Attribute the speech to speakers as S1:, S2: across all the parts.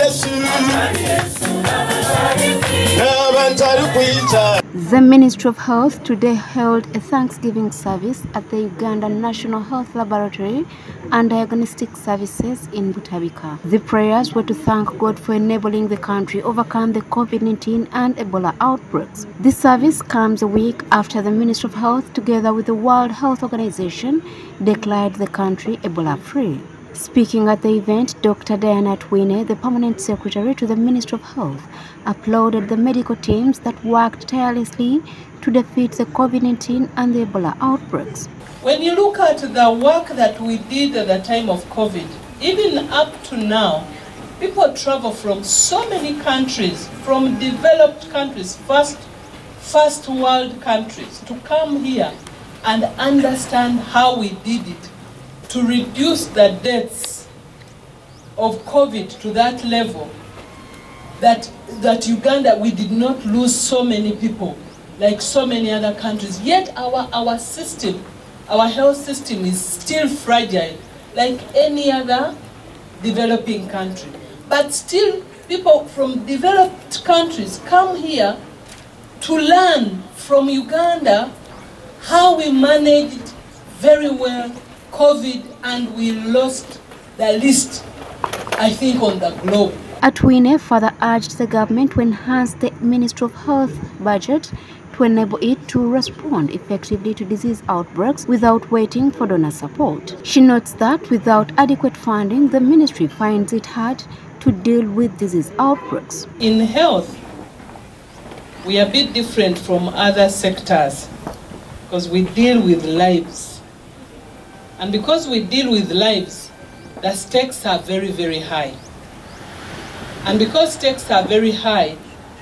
S1: The Ministry of Health today held a Thanksgiving service at the Uganda National Health Laboratory and Diagnostic Services in Butabika. The prayers were to thank God for enabling the country overcome the COVID-19 and Ebola outbreaks. This service comes a week after the Ministry of Health, together with the World Health Organization, declared the country Ebola-free. Speaking at the event, Dr. Diana Twine, the Permanent Secretary to the Ministry of Health, applauded the medical teams that worked tirelessly to defeat the COVID-19 and the Ebola outbreaks.
S2: When you look at the work that we did at the time of COVID, even up to now, people travel from so many countries, from developed countries, first world countries, to come here and understand how we did it, to reduce the deaths of COVID to that level, that Uganda, we did not lose so many people like so many other countries. Yet our system, our health system is still fragile like any other developing country. But still, people from developed countries come here to learn from Uganda how we managed very well COVID, and we lost the least, I think, on the globe.
S1: Atwine further urged the government to enhance the Ministry of Health budget to enable it to respond effectively to disease outbreaks without waiting for donor support. She notes that without adequate funding, the ministry finds it hard to deal with disease outbreaks.
S2: In health, we are a bit different from other sectors because we deal with lives. And because we deal with lives, the stakes are very, very high. And because stakes are very high,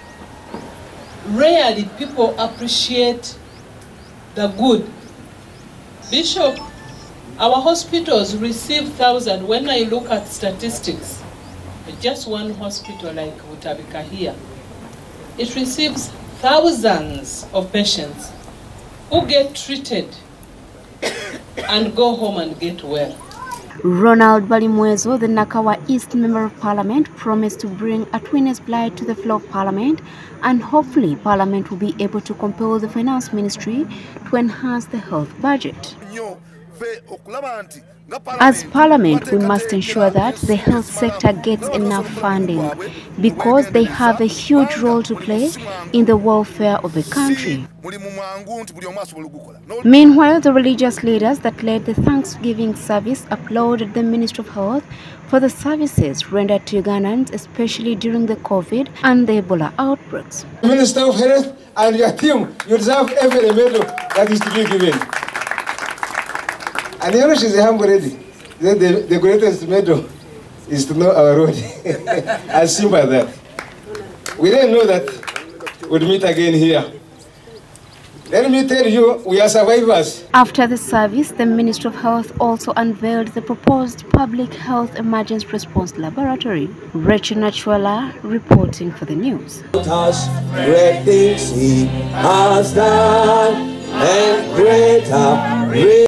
S2: rarely people appreciate the good. Bishop, our hospitals receive thousands. When I look at statistics, just one hospital like Butabika here, it receives thousands of patients who get treated and go home and get well.
S1: Ronald Balimwezo, the Nakawa East Member of Parliament, promised to bring Atwine's plight to the floor of Parliament, and hopefully Parliament will be able to compel the Finance Ministry to enhance the health budget. As Parliament, we must ensure that the health sector gets enough funding because they have a huge role to play in the welfare of the country. Meanwhile, the religious leaders that led the Thanksgiving service applauded the Ministry of Health for the services rendered to Ugandans, especially during the COVID and the Ebola outbreaks.
S3: Minister of Health and your team, you deserve every medal that is to be given. And you know she's a humble lady. The greatest medal is to know our road. As simple as that. We didn't know that we'd meet again here. Let me tell you, we are survivors.
S1: After the service, the Ministry of Health also unveiled the proposed Public Health Emergency Response Laboratory. Rachel Nachuela reporting for the news.
S4: Great things he has done, and greater